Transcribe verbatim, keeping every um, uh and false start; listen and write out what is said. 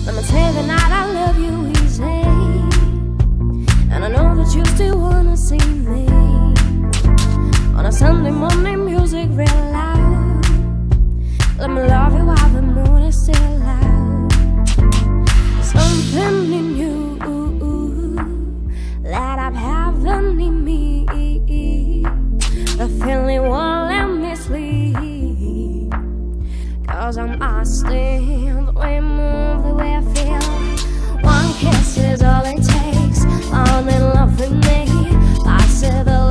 Let me say the night I love you easy, and I know that you still wanna see me on a Sunday morning, music real loud. Let me love you while the moon is still out. Something in you that I'm having in me, the feeling won't let me sleep, 'cause I'm asking the way you move, the way I feel. One kiss is all it takes, falling in love with me. I said the